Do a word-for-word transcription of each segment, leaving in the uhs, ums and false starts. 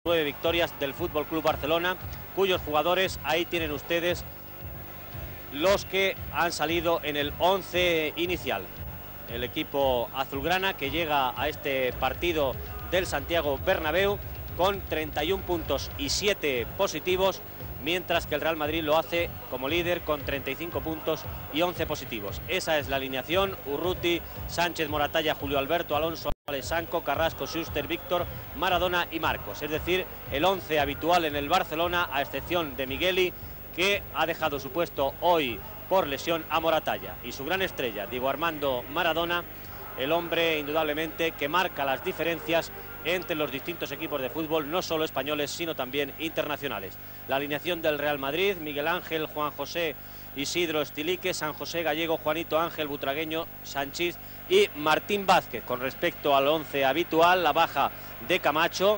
Nueve victorias del Fútbol Club Barcelona, cuyos jugadores, ahí tienen ustedes los que han salido en el once inicial. El equipo azulgrana que llega a este partido del Santiago Bernabéu con treinta y un puntos y siete positivos, mientras que el Real Madrid lo hace como líder con treinta y cinco puntos y once positivos. Esa es la alineación: Urruti, Sánchez, Moratalla, Julio Alberto, Alonso, Alessanco, Carrasco, Schuster, Víctor, Maradona y Marcos. Es decir, el once habitual en el Barcelona, a excepción de Migueli, que ha dejado su puesto hoy por lesión a Moratalla. Y su gran estrella, Diego Armando Maradona, el hombre indudablemente que marca las diferencias entre los distintos equipos de fútbol, no solo españoles, sino también internacionales. La alineación del Real Madrid: Miguel Ángel, Juan José, Isidro, Estilique, San José, Gallego, Juanito, Ángel, Butragueño, Sanchís y Martín Vázquez. Con respecto al once habitual, la baja de Camacho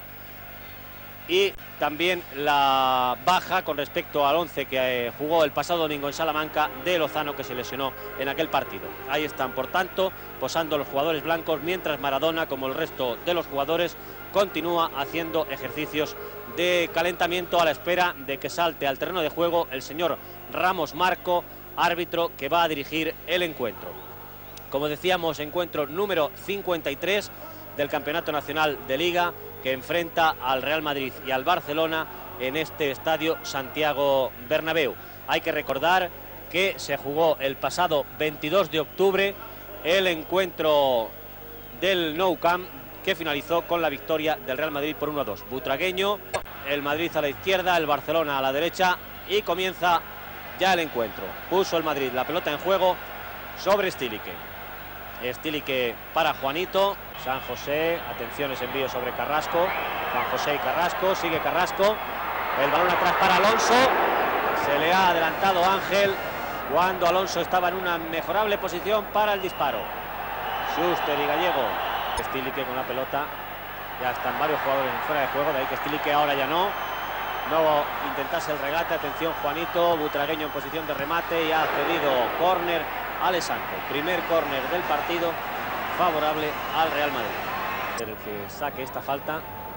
y también la baja con respecto al once que eh, jugó el pasado domingo en Salamanca, de Lozano, que se lesionó en aquel partido. Ahí están, por tanto, posando los jugadores blancos, mientras Maradona, como el resto de los jugadores, continúa haciendo ejercicios de calentamiento a la espera de que salte al terreno de juego el señor Ramos Marco, árbitro que va a dirigir el encuentro. Como decíamos, encuentro número cincuenta y tres del Campeonato Nacional de Liga, que enfrenta al Real Madrid y al Barcelona en este estadio Santiago Bernabéu. Hay que recordar que se jugó el pasado veintidós de octubre el encuentro del Nou Camp, que finalizó con la victoria del Real Madrid por uno a dos. Butragueño, el Madrid a la izquierda, el Barcelona a la derecha, y comienza ya el encuentro. Puso el Madrid la pelota en juego sobre Estilique. Estilique para Juanito, San José, atención, ese envío sobre Carrasco, Juan José y Carrasco, sigue Carrasco, el balón atrás para Alonso, se le ha adelantado Ángel cuando Alonso estaba en una mejorable posición para el disparo. Schuster y Gallego. Estilique con la pelota, ya están varios jugadores fuera de juego, de ahí que Estilique ahora ya no, no intentase el regate. Atención, Juanito, Butragueño en posición de remate y ha cedido córner Alessanco. Primer córner del partido favorable al Real Madrid. El que saque esta falta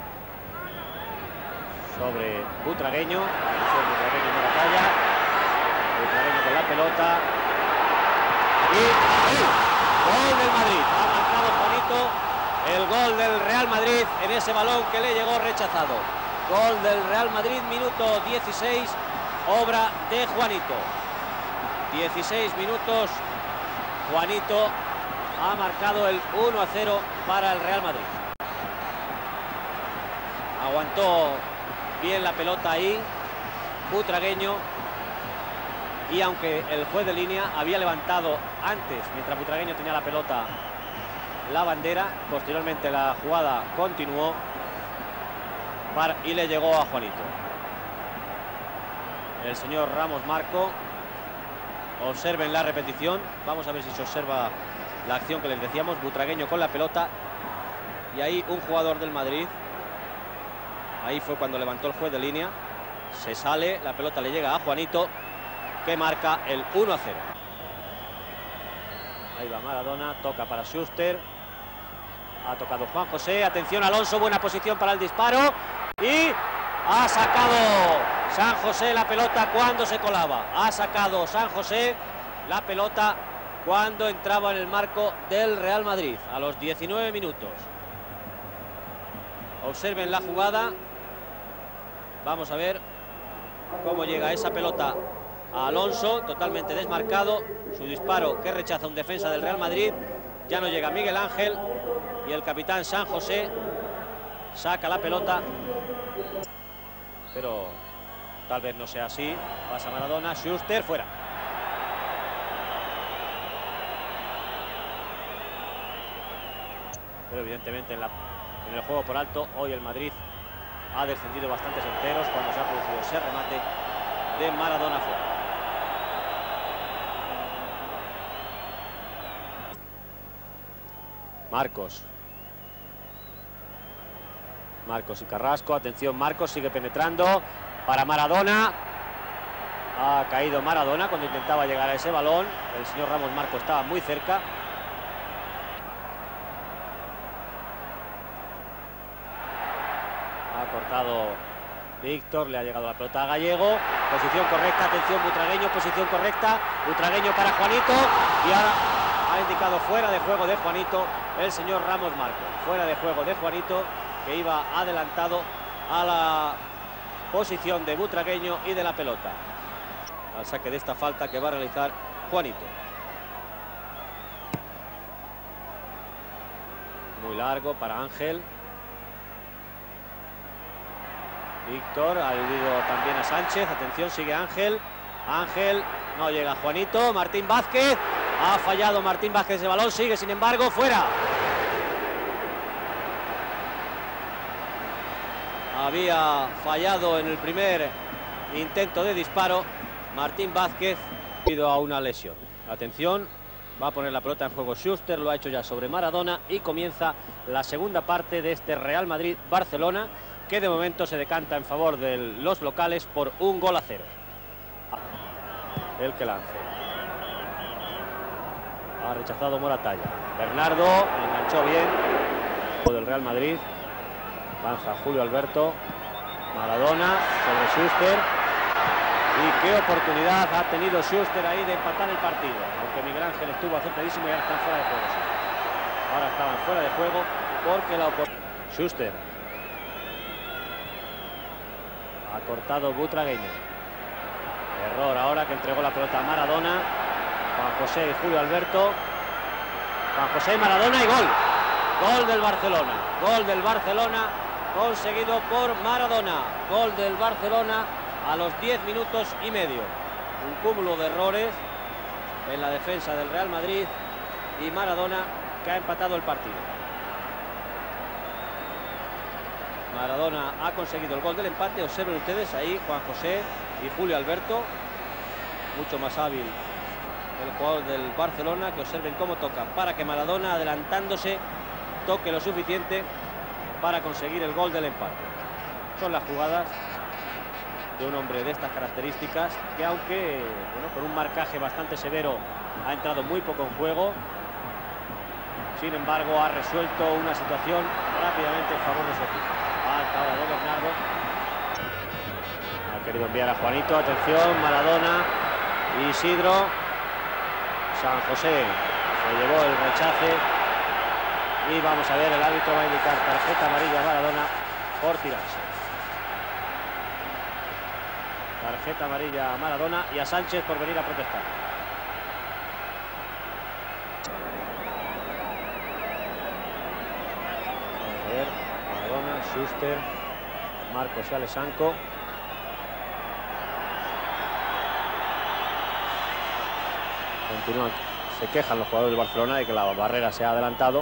sobre Butragueño. Butragueño en la batalla. Butragueño con la pelota. Y ¡ay! Gol del Madrid. Ha marcado Juanito el gol del Real Madrid en ese balón que le llegó rechazado. Gol del Real Madrid, minuto dieciséis, obra de Juanito. dieciséis minutos. Juanito ha marcado el uno a cero para el Real Madrid. Aguantó bien la pelota ahí Butragueño, y aunque el juez de línea había levantado antes, mientras Butragueño tenía la pelota, la bandera, posteriormente la jugada continuó para, y le llegó a Juanito. El señor Ramos Marco. Observen la repetición, vamos a ver si se observa la acción que les decíamos. Butragueño con la pelota y ahí un jugador del Madrid, ahí fue cuando levantó el juez de línea, se sale, la pelota le llega a Juanito, que marca el uno a cero. Ahí va Maradona, toca para Schuster, ha tocado Juan José, atención Alonso, buena posición para el disparo y ha sacado San José la pelota cuando se colaba. Ha sacado San José la pelota cuando entraba en el marco del Real Madrid a los diecinueve minutos. Observen la jugada. Vamos a ver cómo llega esa pelota a Alonso, totalmente desmarcado. Su disparo que rechaza un defensa del Real Madrid. Ya no llega Miguel Ángel y el capitán San José saca la pelota, pero tal vez no sea así. Pasa Maradona, Schuster fuera. Pero evidentemente en, la, en el juego por alto hoy el Madrid ha descendido bastantes enteros cuando se ha producido ese remate de Maradona fuera. Marcos. Marcos y Carrasco, atención, Marcos sigue penetrando para Maradona. Ha caído Maradona cuando intentaba llegar a ese balón. El señor Ramos Marco estaba muy cerca. Ha cortado Víctor, le ha llegado la pelota a Gallego, posición correcta, atención Butragueño, posición correcta, Butragueño para Juanito, y ahora ha indicado fuera de juego de Juanito el señor Ramos Marco, fuera de juego de Juanito, que iba adelantado a la posición de Butragueño y de la pelota, al saque de esta falta que va a realizar Juanito. Muy largo para Ángel. Víctor ha aludido también a Sánchez. Atención, sigue Ángel. Ángel, no llega Juanito. Martín Vázquez. Ha fallado Martín Vázquez ese balón. Sigue, sin embargo, fuera. Había fallado en el primer intento de disparo Martín Vázquez debido a una lesión. Atención, va a poner la pelota en juego Schuster. Lo ha hecho ya sobre Maradona y comienza la segunda parte de este Real Madrid-Barcelona, que de momento se decanta en favor de los locales por un gol a cero. El que lance. Ha rechazado Moratalla. Bernardo enganchó bien. Del Real Madrid. Lanza Julio Alberto. Maradona sobre Schuster. Y qué oportunidad ha tenido Schuster ahí de empatar el partido. Aunque Miguel Ángel estuvo acertadísimo y ahora están fuera de juego. Ahora estaban fuera de juego porque la oportunidad. Schuster. Ha cortado Butragueño. Error ahora que entregó la pelota a Maradona. Juan José y Julio Alberto. Juan José y Maradona y gol. Gol del Barcelona. Gol del Barcelona conseguido por Maradona. Gol del Barcelona a los diez minutos y medio. Un cúmulo de errores en la defensa del Real Madrid y Maradona, que ha empatado el partido. Maradona ha conseguido el gol del empate. Observen ustedes ahí Juan José y Julio Alberto, mucho más hábil el jugador del Barcelona, que observen cómo toca para que Maradona, adelantándose, toque lo suficiente para conseguir el gol del empate. Son las jugadas de un hombre de estas características, que aunque bueno, con un marcaje bastante severo, ha entrado muy poco en juego. Sin embargo, ha resuelto una situación rápidamente en favor de su equipo. Falta ahora de Bernardo. Ha querido enviar a Juanito. Atención, Maradona. Isidro. San José se llevó el rechace. Y vamos a ver, el árbitro va a indicar tarjeta amarilla a Maradona por tirarse. Tarjeta amarilla a Maradona y a Sánchez por venir a protestar. Vamos a ver, Maradona, Schuster, Marcos y Alessanco. Continúan, se quejan los jugadores del Barcelona de que la barrera se ha adelantado.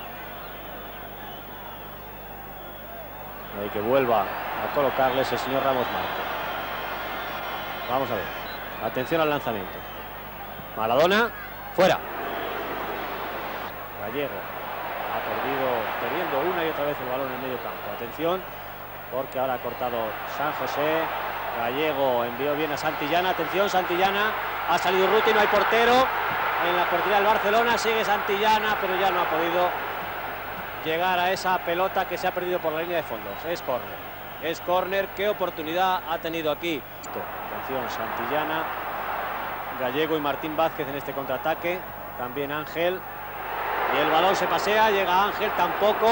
Y que vuelva a colocarles el señor Ramos Marco. Vamos a ver. Atención al lanzamiento. Maradona, fuera. Gallego ha perdido, perdiendo una y otra vez el balón en el medio campo. Atención, porque ahora ha cortado San José. Gallego envió bien a Santillana. Atención, Santillana. Ha salido Ruti, no hay portero. En la portería del Barcelona sigue Santillana, pero ya no ha podido llegar a esa pelota que se ha perdido por la línea de fondos. Es córner. Es córner. Qué oportunidad ha tenido aquí. Atención, Santillana, Gallego y Martín Vázquez en este contraataque. También Ángel. Y el balón se pasea. Llega Ángel, tampoco.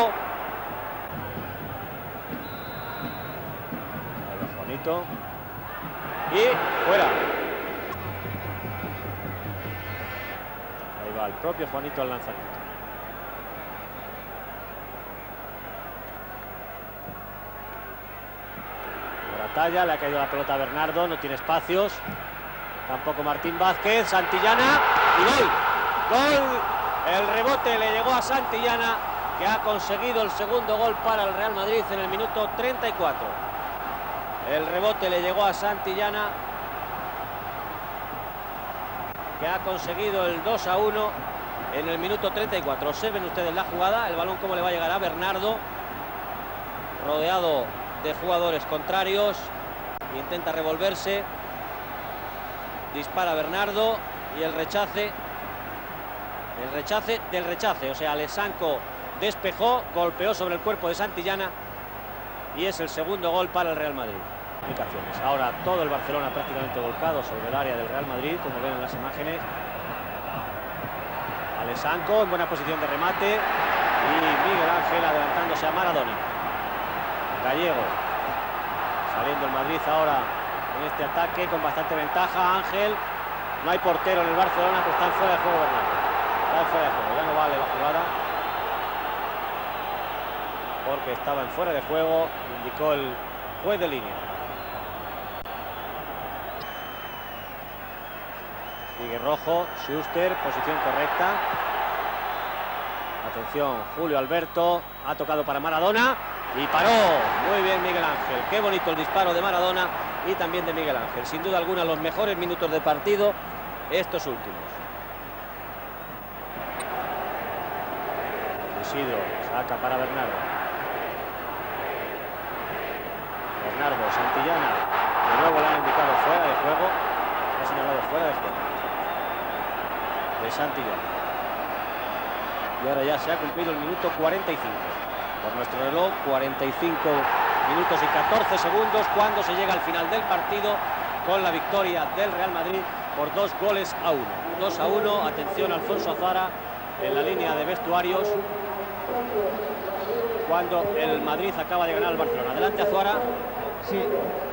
Ahí va Juanito. Y fuera. Ahí va el propio Juanito al lanzamiento. Moratalla, le ha caído la pelota a Bernardo, no tiene espacios. Tampoco Martín Vázquez. Santillana y gol. Gol. El rebote le llegó a Santillana, que ha conseguido el segundo gol para el Real Madrid en el minuto treinta y cuatro. El rebote le llegó a Santillana, que ha conseguido el dos a uno en el minuto treinta y cuatro. Observen ustedes la jugada, el balón cómo le va a llegar a Bernardo, rodeado de jugadores contrarios, intenta revolverse, dispara Bernardo y el rechace, el rechace del rechace, o sea, Alessanco despejó, golpeó sobre el cuerpo de Santillana y es el segundo gol para el Real Madrid. Ahora todo el Barcelona prácticamente volcado sobre el área del Real Madrid, como ven en las imágenes. Alexandro en buena posición de remate y Miguel Ángel adelantándose a Maradona. Gallego saliendo el Madrid ahora en este ataque con bastante ventaja. Ángel, no hay portero en el Barcelona, pero está en fuera de juego Bernardo. Está en fuera de juego, ya no vale la jugada porque estaba en fuera de juego, indicó el juez de línea. Sigue rojo, Schuster, posición correcta. Atención, Julio Alberto, ha tocado para Maradona y paró. Muy bien Miguel Ángel, qué bonito el disparo de Maradona y también de Miguel Ángel. Sin duda alguna los mejores minutos de partido estos últimos. Isidro saca para Bernardo. Bernardo, Santillana, de nuevo le han indicado fuera de juego. Ha señalado fuera de juego de Santillana. Y ahora ya se ha cumplido el minuto cuarenta y cinco. Por nuestro reloj, cuarenta y cinco minutos y catorce segundos cuando se llega al final del partido con la victoria del Real Madrid por dos goles a uno. dos a uno, atención Alfonso Azara en la línea de vestuarios cuando el Madrid acaba de ganar al Barcelona. Adelante Azuara. Sí.